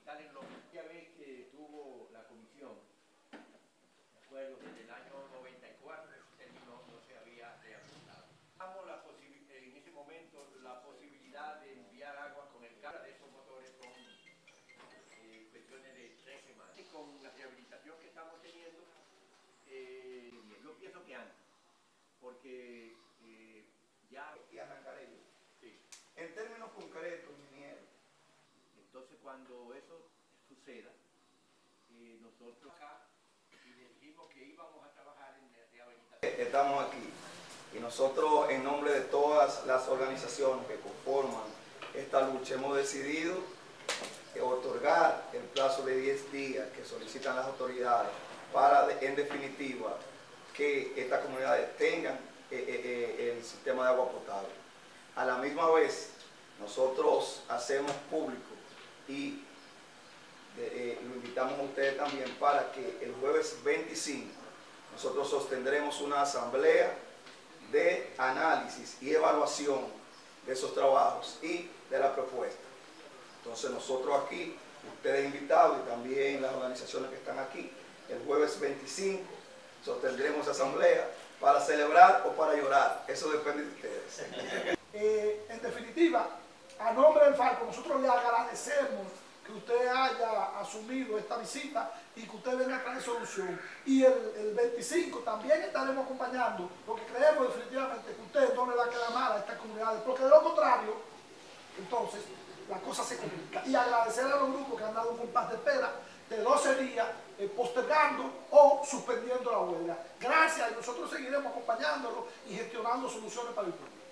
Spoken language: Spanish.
fundamental en lo que vez que tuvo la comisión. De acuerdo, desde el año 94 ese término no se había rehabilitado. En ese momento la posibilidad de enviar agua con el carga de esos motores con cuestiones de 3 semanas. Y con la rehabilitación que estamos teniendo, yo pienso que antes, porque ya... Y arrancaré. Sí. En términos concretos, ingeniero. Entonces, cuando eso suceda, nosotros acá dijimos que íbamos a trabajar en rehabilitación. Estamos aquí y nosotros, en nombre de todas las organizaciones que conforman esta lucha, hemos decidido otorgar el plazo de 10 días que solicitan las autoridades para, en definitiva, que estas comunidades tengan el sistema de agua potable. A la misma vez, nosotros hacemos público y lo invitamos a ustedes también para que el jueves 25 nosotros sostendremos una asamblea de análisis y evaluación de esos trabajos y de la propuesta. Entonces nosotros aquí, ustedes invitados y también las organizaciones que están aquí, el jueves 25 sostendremos esa asamblea para celebrar o para llorar. Eso depende de ustedes. En definitiva, a nombre del Falco, nosotros le agradecemos que usted haya asumido esta visita y que usted venga a traer solución. Y el 25 también estaremos acompañando, porque creemos definitivamente que usted no le va a quedar mal a estas comunidades, porque de lo contrario, entonces, la cosa se complica. Y agradecer a los grupos que han dado un compás de espera de 12 días, postergando o suspendiendo la huelga. Gracias, y nosotros seguiremos acompañándolo y gestionando soluciones para el pueblo.